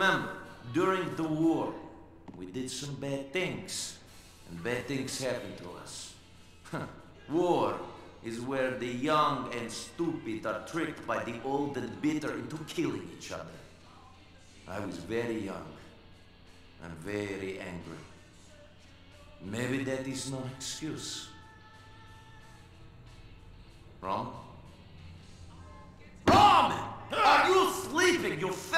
remember, during the war, we did some bad things. And bad things happened to us. War is where the young and stupid are tricked by the old and bitter into killing each other. I was very young and very angry. Maybe that is no excuse. Rom? Rom! Are you sleeping, you